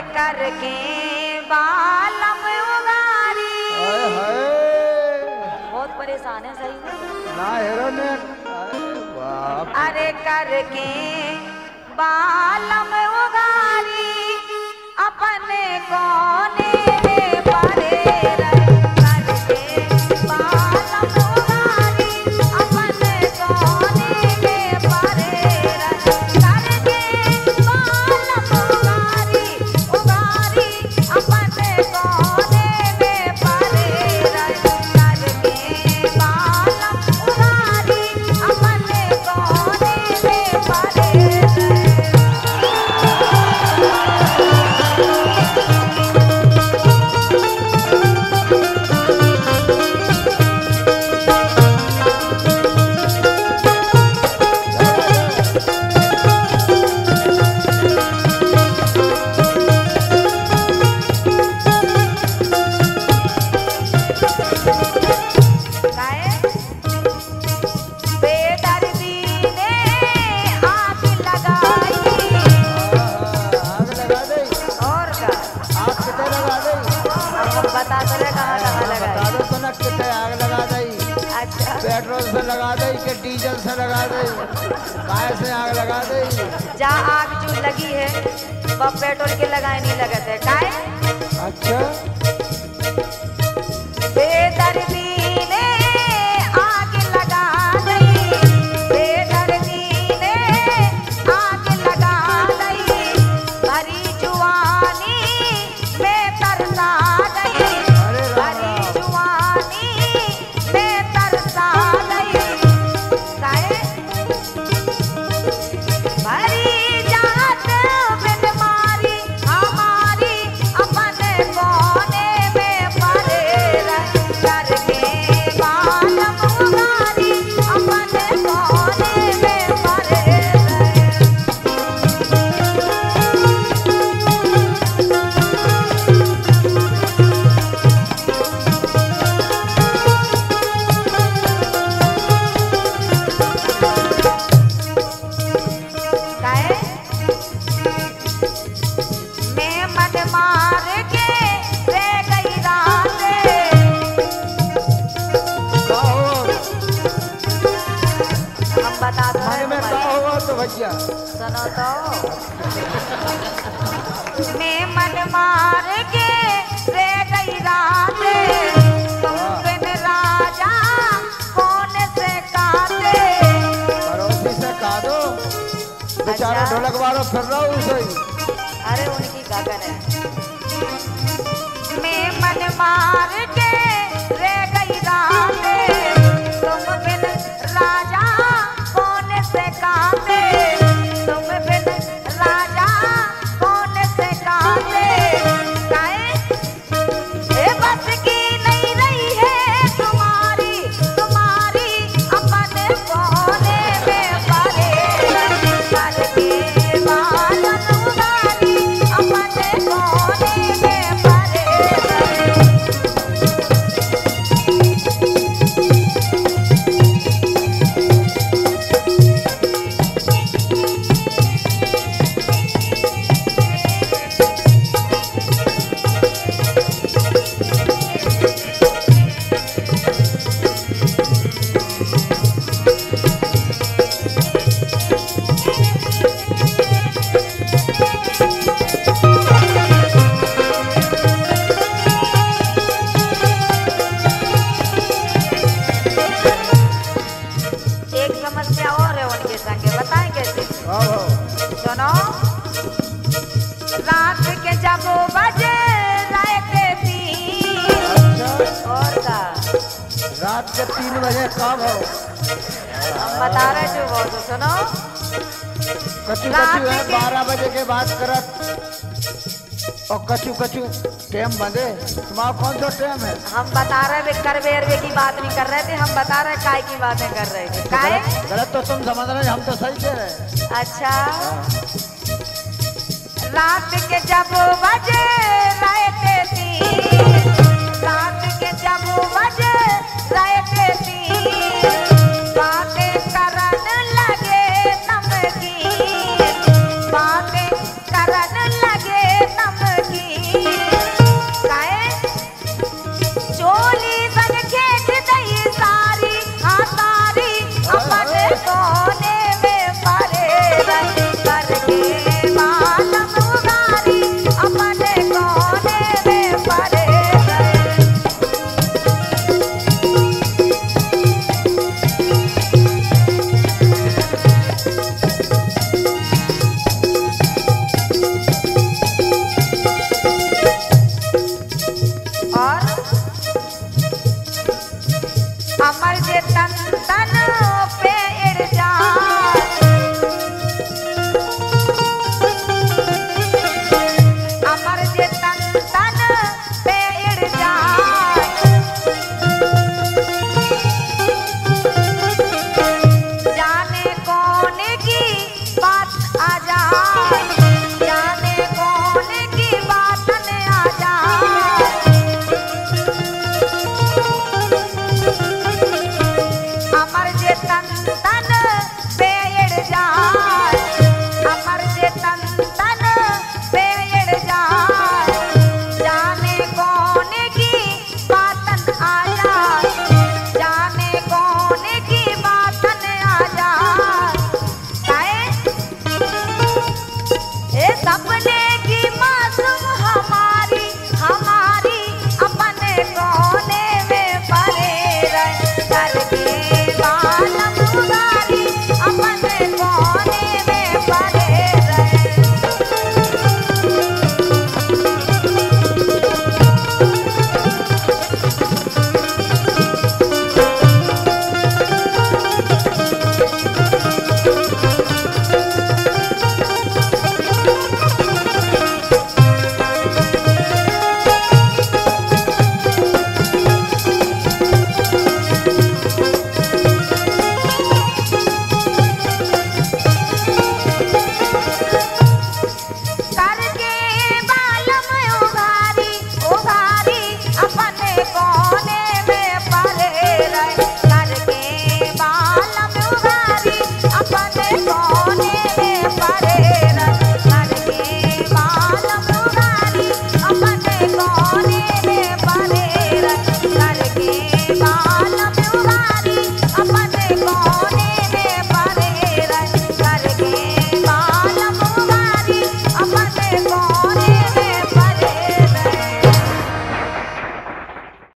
करके बालम उगारी। बहुत परेशान है सही में ना हेरो ने अरे करके बालम उगारी अपने कोने में परे रहे। करके बालम उगारी अपने कोने में परे रहे। करके बालम उगारी उगारी अपने कोने में परे रहे। करके बालम उगारी अपने कोने में परे रहे। पेट्रोल से लगा दे कि डीजल से लगा दे, काय से आग लगा दे। जहाँ आग जो लगी है वह पेट्रोल के लगाए नहीं लगते है काय। अच्छा बेदर्दी ने आग लगा दी, बेदर्दी ने आग लगा दी। भरी जुआनी में तरसा गई, भरी जुआनी में तरसा गई। भरी जात बिन मारी हमारी अपने कोने में परे रहे। करके बालम उगारी अपने कोने में परे रहे। मैं मन मार के रह गई रातें। हम बता दो मन में क्या हुआ तो भैया सुनो तो। मैं मन मार के रह गई रातें। तुम बिन राजा कौन से काटे। पड़ोसी से कहा दो बेचारा अच्छा। ढोलक वालों फिर रहा हूँ सही। अरे उनकी का करे। मैं मन मार के रह गई रातें। तुम बिन राजा कौन से काटे। तुम बिन राजा कौन से काटे। काहे ए बस की नहीं रही है तुम्हारी तुम्हारी अपने कोने में परे रहे। करके बालम उगारी अपने कोने में परे रहे। एक समस्या और है उनके संगे, बताएं कैसे। सुनो रात के जब बजे राय के 3 और का रात के 3 बजे कब हो? हम बता रहे जो वो तो सुनो। कचू रात कचू है के- 12 बजे के बाद करत और कचू कचू टेम बंदे। तुम्हारा कौन सा टेम है? हम बता रहे वे करवेरवे की बात नहीं कर रहे थे, हम बता रहे काय की बातें कर रहे थे। काय गलत तो तुम समझ रहे, हम तो सही कह रहे। अच्छा रात के जब बजे राय के 3, रात के जब बजे राय के 3, बातें करन लगे नमकीन, बातें करन